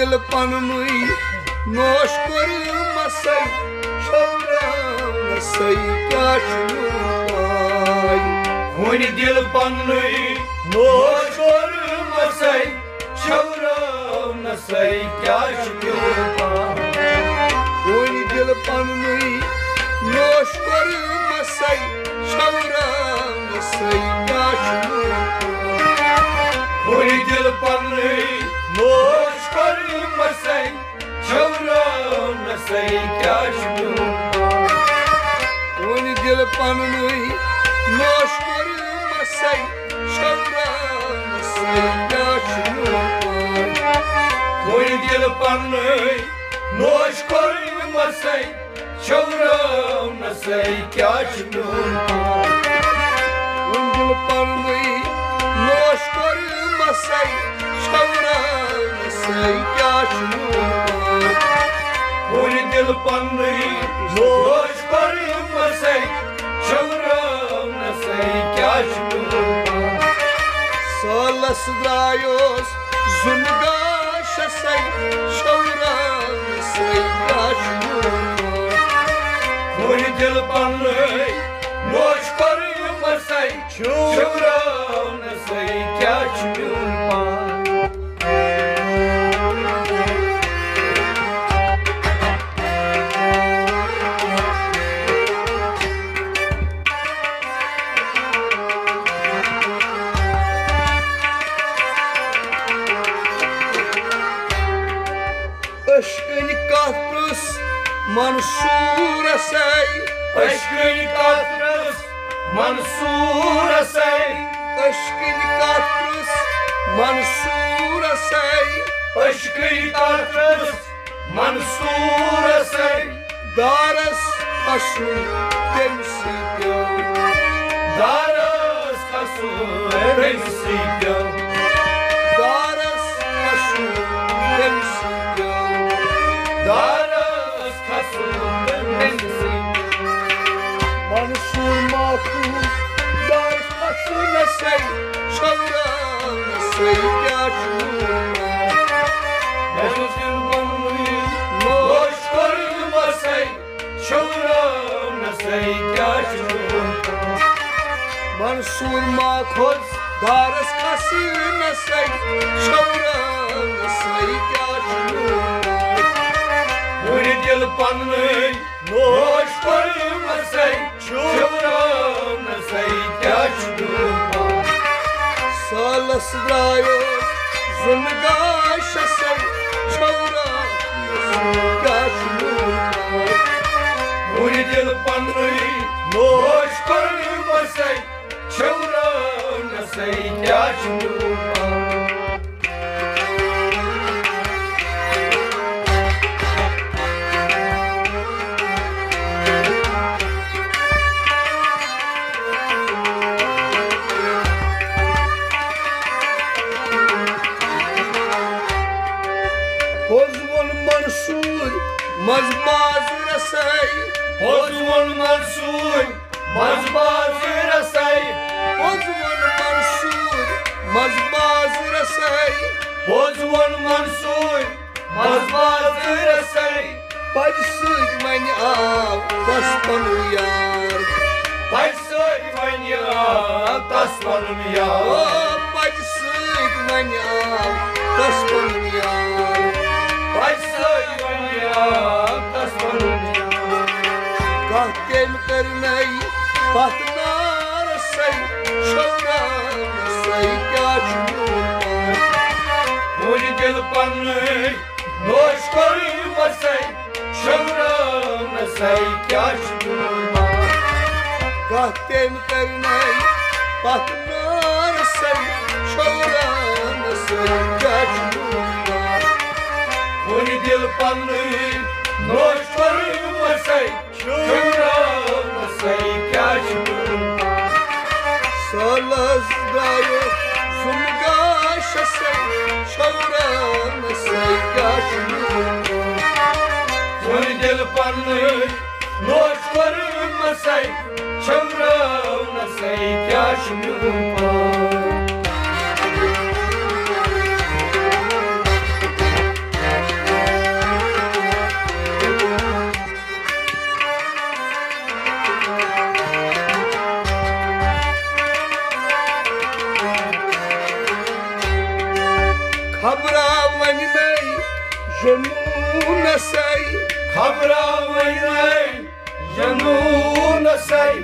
दिल पन्नुई नोश कर मसई शौराम नसई क्या शुपाई वन दिल पन्नुई नोश कर मसई शौराम नसई क्या शुपाई वन दिल पन्नुई नोश कर मसई शौराम नसई क्या वन दिल पन्नुई नोश कर मसई शौराम नसई क्या वन दिल पन्नुई नोश कर मसई शौराम नसई क्या वन दिल पन्नुई नोश कर मसई शौराम नसई क्या वन दिल पन्नुई नोश कर मसई शौराम नसई क्या वन दिल पन्नुई नोश कर मसई शौराम नसई क्या सालस द्रायोस जुनगाशसई शौराम नसई क्या वन दिल पन्नुई नोश कर मसई शौराम नसई क्या अश्कन कात्रस मंसूर सई अश्किन कात्रस मंसूर सई अश्कन कात्रस मंसूर सई अश्किन कात्रस मंसूर सई दारस असु तेमसी दारस कसु रेमसी दारस असु तेमसी दारस कसु रेमसी मंसूर माफूज दारस असु नसई शौराम नसई क्या नोश कर मसई शौराम नसई क्या मंसूर माखोज दारस खसी नसई शौराम नसई क्या वन दिल पन्नुई नोश कर मसई शौराम नसई क्या सालस द्रायोस जुनगाशसई शौराम नसई क्या वन दिल पन्नुई नोश कर मसई शौराम नसई क्या Hozvon Mansur mazbaz rasay Hozvon Mansur mazbaz rasay Hozvon Mansur mazbaz rasay Hozvon Mansur mazbaz rasay Padsık mani av taspanu yar Paysay manya tasmanım ya Padsık mani av taspanu yar Paysay manya tasmanım ya Kahkem karnay patnar say Şavran say kya çumar वन दिल पन्नुई नोश कर मसई शौराम नसई क्या Kahkem karnay patnar say Şavran say kya çumar वन दिल पन्नुई नोश कर मसई शौराम नसई क्या Salas dayo zungaşasay Şavran say kya çumar वन दिल पन्नुई नोश कर मसई शौराम नसई क्या जुनून सई खबरा वने जनून सई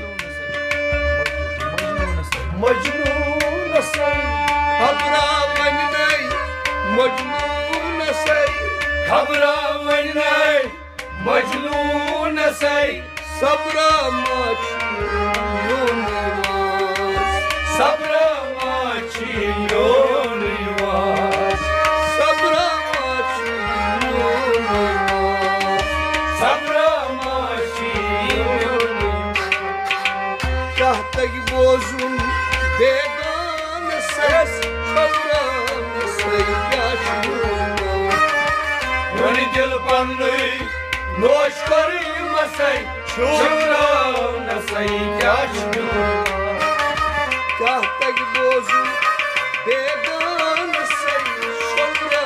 मजनून सई खबरा वने मजनून सई खबरा वने मजनून सई सबरा सबरा माछियो निवास सबरा सबरा माछियो चाहतक बोजुन बेगान सस सबरा वनि दिल पन्नई नोश करी मसई छोरा नसई क्या चाहतक बोजुन बेगान सई सबरा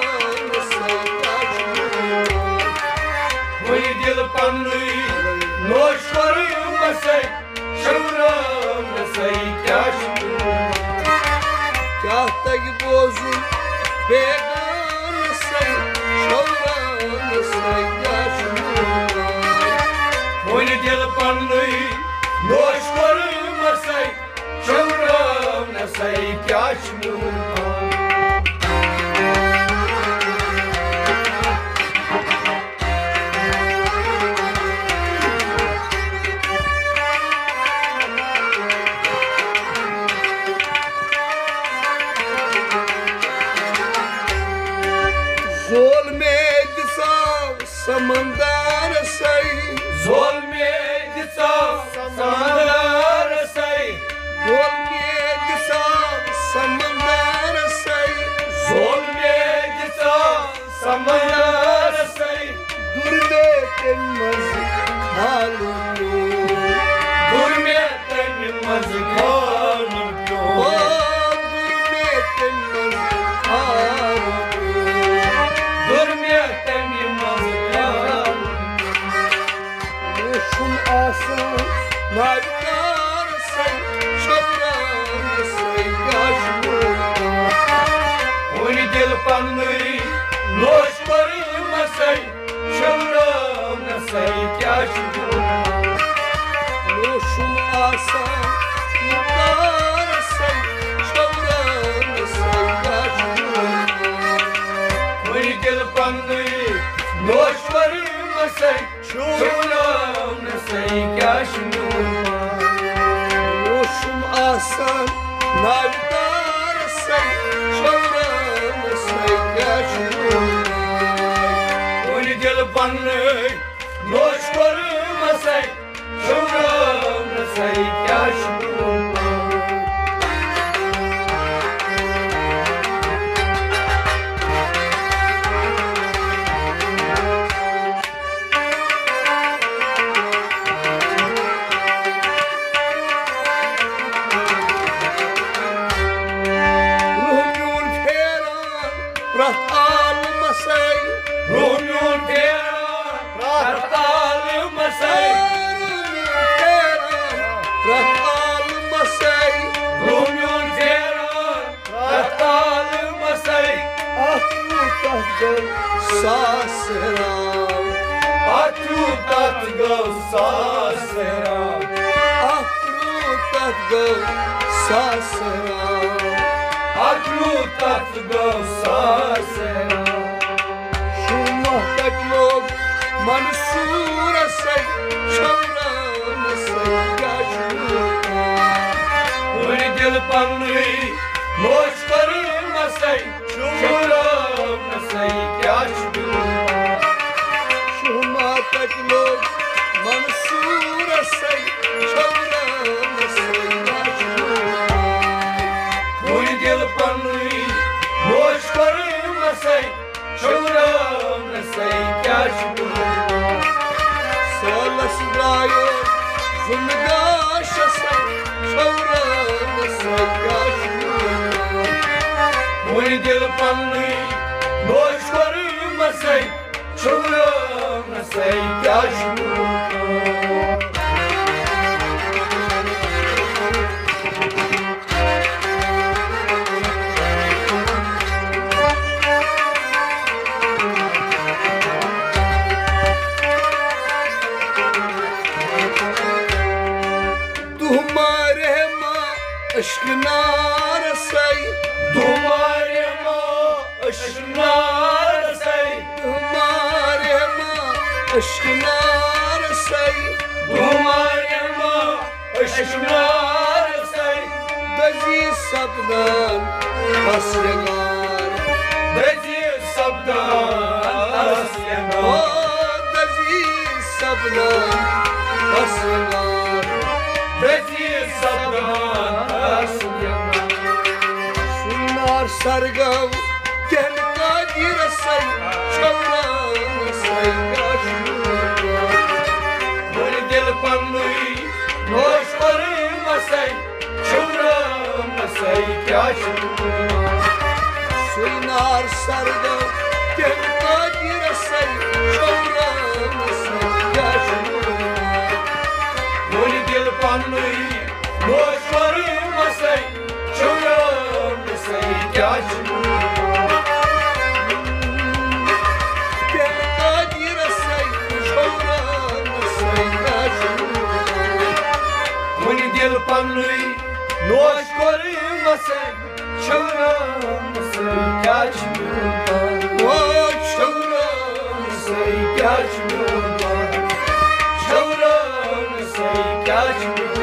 वनि दिल पन्नई नोश करी मसई छोरा नसई क्या चाहतक बोजुन बेगान सई सबरा वनि दिल पन्नई नोश करी मसई छोरा नसई क्या जोल में दिसा समंदर सई जोल में दिसा समंदर सई जोल में दिसा समंदर सई जोल में दिसा समंदर सई दूर में तेमज हालू दूर में तेमज हालू ओ दूर में तेमज हालू दूर में तेमज हालू शुम आसान नायकार सई शबरान सई वनि दिल पन्नई नोश करी मसई छोरा नसई क्या शुम आसान नायकार सई शबरान सई वनि दिल पन्नई नोश करी मसई छोरा नसई क्या शुम आसान नायकार सई शबरान सई वनि दिल पन्नई नोश करी मसई छोरा नसई क्या रूह फेरान प्रताल मसई रोमियों तेरा रताल मसई प्रताल मसई रोमियों तेरा रताल मसई अतु तहगल सासराम अचू तत गौ सासरा अतु तहगल सासराम अचू तत गौ सासरा शुमा तक लोग मंसूर सई शबरान सई वनि दिल पन्नई नोश करी मसई छोरा नसई क्या शुमा तक लोग मंसूर सई शबरान सई वनि दिल पन्नई नोश करी मसई छोरा नसई क्या Solas drayo zungash sey shawran sey वनि दिल पन्नई नोश करी मसई छोरा नसई क्या aşkına arasay तुम्हारे माँ अशनार सई तुम्हारे माँ aşkına arasay तुम्हारे माँ अशनार सई Dazi sabdan asyagar दजी शब्दान अस्यना O dazi sabdan asyagar दजी शब्दान अस्यना Sunnar sargav ken kadir say Şavran say yaşlılar मुनि दिल पन्नुई नोश करूं मसई शुभ्रम मसई क्या शुभ्रम Sunnar sargav ken kadir say Şavran say yaşlılar मुनि दिल पन्नुई नोश करूं मसई शुभ्रम मसई क्या शुभ्रम Ken kadir say Şavran say yaşlılar मुनि दिल पन्नुई नोश करूं मसई शुभ्रम मसई क्या शुभ्रम O Şavran मसई क्या शुभ्रम शुभ्रम मसई क्या शुभ्रम